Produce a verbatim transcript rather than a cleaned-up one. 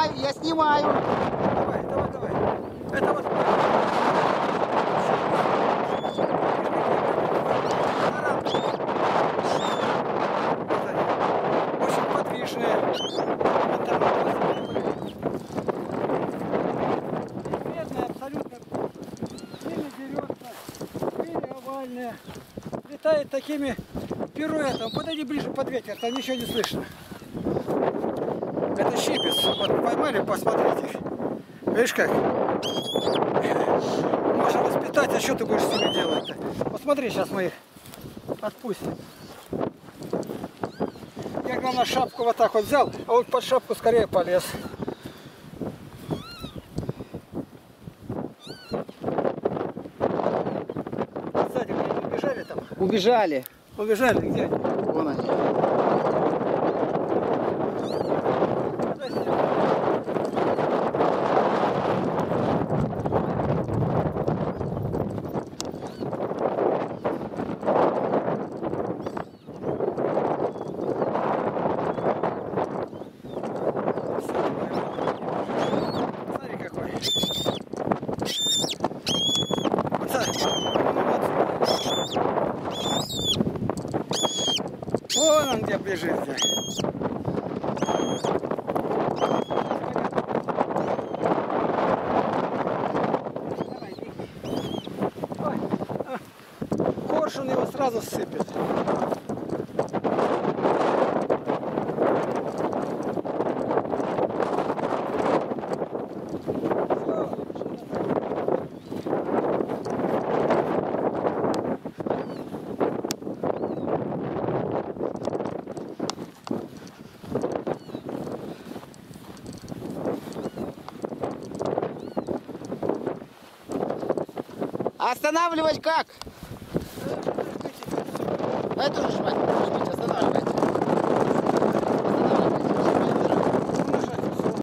снимаю, я снимаю. Давай, давай, давай. Это вот... Очень подвижные. Бедная абсолютно. Или дерется, или овальная. Летает такими пируэтами. Подойди ближе под ветер, там ничего не слышно. Это щипец. Вот поймали, посмотрите. Видишь как? Можно воспитать, а что ты будешь с ними делать-то? Посмотри, сейчас мы их отпустим. Я, главное, шапку вот так вот взял, а вот под шапку скорее полез. Сзади они убежали там? Убежали. Убежали где? Вон они. Смотри какой. Вон он где бежит. Где. Ой, а, коршун его сразу сыпет. Останавливать как? Эту же жмать.